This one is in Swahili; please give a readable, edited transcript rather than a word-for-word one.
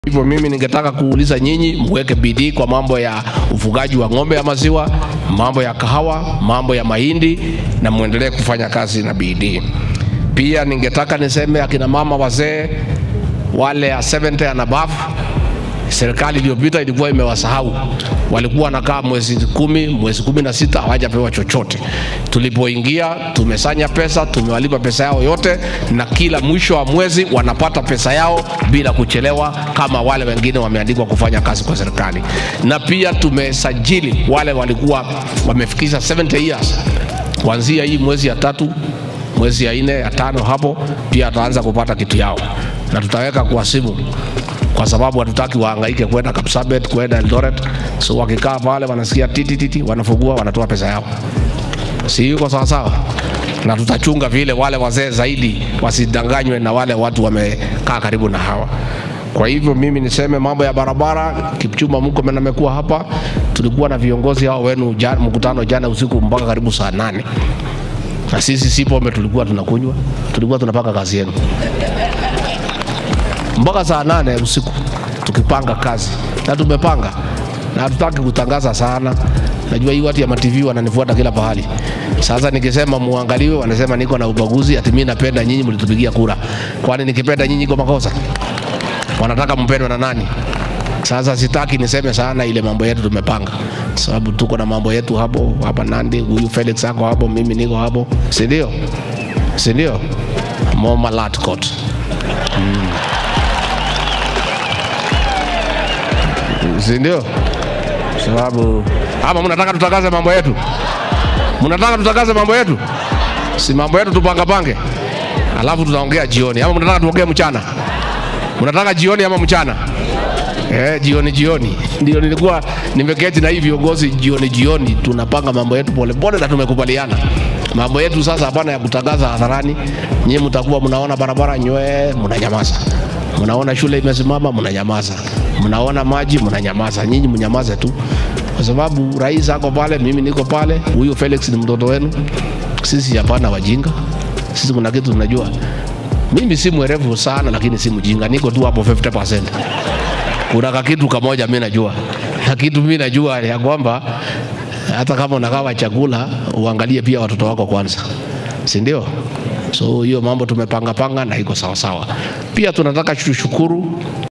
Hivyo mimi ningetaka kuuliza nyinyi muweke bidii kwa mambo ya ufugaji wa ng'ombe ya maziwa, mambo ya kahawa, mambo ya mahindi, na muendelee kufanya kazi na bidii. Pia ningetaka niseme akina mama wazee wale ya 70 and above, serikali iliyopita ilikuwa imewasahau. Walikuwa wanakaa mwezi 10, mwezi 16 hawajapewa chochote. Tulipoingia tumesanya pesa, tumewalipa pesa yao yote, na kila mwisho wa mwezi wanapata pesa yao bila kuchelewa kama wale wengine wameandikwa kufanya kazi kwa serikali. Na pia tumesajili wale walikuwa wamefikisha 70 years. Kuanzia hii mwezi ya 3, mwezi ya 4, ya 5 hapo pia ataanza kupata kitu yao. Na tutaweka kwa simu, kwa sababu hatutaki wahangaike kwenda Kapsabet, kwenda Eldoret. So wakikaa pale wanasikia titi wanafungua, wanatoa pesa yao. Si yuko sawa sawa? Na tutachunga vile wale wazee zaidi wasidanganywe na wale watu wamekaa karibu na hawa. Kwa hivyo mimi niseme mambo ya barabara, Kipchumba mko mmekuwa hapa, tulikuwa na viongozi hao wenu mkutano jana usiku mpaka karibu saa 8. Na sisi si pombe tulikuwa tunakunywa, tulikuwa tunapanga kazi yenu mpaka saa 8 usiku tukipanga kazi, na tumepanga, na hatutaki kutangaza sana. Najua hii watu ya TV wananifuata kila pahali. Sasa nikisema muangaliwe wanasema niko na ubaguzi, ati mimi napenda nyinyi mlitupigia kura. Kwani nikipenda nyinyi iko makosa? Wanataka mpendwe na nani? Sasa sitaki niseme sana ile mambo yetu tumepanga, sababu tuko na mambo yetu hapo hapa Nandi. Huyu Felix ako hapo, mimi niko hapo, si ndio? Si ndio? Moma Latkot. Si ndio? Sababu ama mnataka tutangaze mambo yetu? Mnataka tutangaze mambo yetu? Si mambo yetu tupange, alafu tutaongea jioni. Ama mnataka tuongee mchana? Mnataka jioni ama mchana? Jioni. Ndio nilikuwa nimeketi na hivi viongozi jioni tunapanga mambo yetu pole na tumekubaliana. Mambo yetu sasa hapana ya kutangaza hadharani. Nyinyi mtakuwa mnaona barabara nywe, mnanyamaza. Mnaona shule imesimama, mnanyamaza. Mnaona maji, mnanyamaza. Nyinyi mnyamaze tu. Kwa sababu rais ako pale, mimi niko pale, huyo Felix ni mtoto wenu. Sisi hapana wajinga. Sisi kuna kitu tunajua. Mimi si mwerevu sana, lakini si mjinga. Niko tu hapo 50%. Kuna kitu kamoja mimi najua. Na kitu mimi najua ya kwamba hata kama unagawa chakula uangalie pia watoto wako kwanza. Si ndio? So hiyo mambo tumepanga na iko sawa sawa. Pia tunataka tushukuru